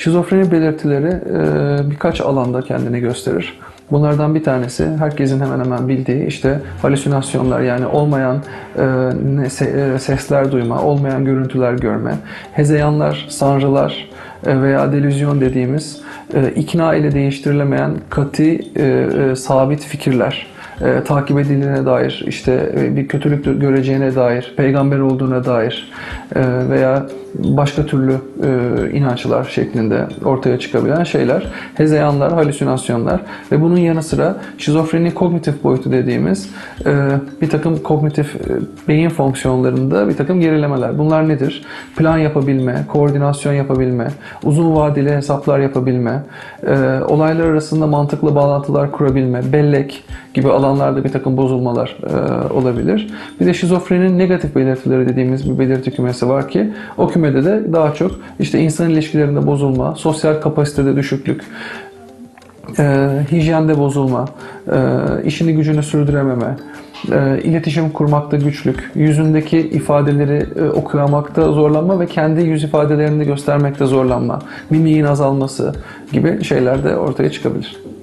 Şizofreni belirtileri birkaç alanda kendini gösterir. Bunlardan bir tanesi herkesin hemen hemen bildiği işte halüsinasyonlar, yani olmayan sesler duyma, olmayan görüntüler görme, hezeyanlar, sanrılar veya delüzyon dediğimiz ikna ile değiştirilemeyen katı sabit fikirler. Takip edildiğine dair, işte bir kötülük göreceğine dair, peygamber olduğuna dair veya başka türlü inançlar şeklinde ortaya çıkabilen şeyler, hezeyanlar, halüsinasyonlar ve bunun yanı sıra şizofreni kognitif boyutu dediğimiz bir takım kognitif beyin fonksiyonlarında bir takım gerilemeler. Bunlar nedir? Plan yapabilme, koordinasyon yapabilme, uzun vadeli hesaplar yapabilme, olaylar arasında mantıklı bağlantılar kurabilme, bellek gibi alanlarda bir takım bozulmalar olabilir. Bir de şizofrenin negatif belirtileri dediğimiz bir belirti kümesi var ki o kümede de daha çok işte insan ilişkilerinde bozulma, sosyal kapasitede düşüklük, hijyende bozulma, işini gücünü sürdürememe, iletişim kurmakta güçlük, yüzündeki ifadeleri okuyamakta zorlanma ve kendi yüz ifadelerini göstermekte zorlanma, mimiğin azalması gibi şeyler de ortaya çıkabilir.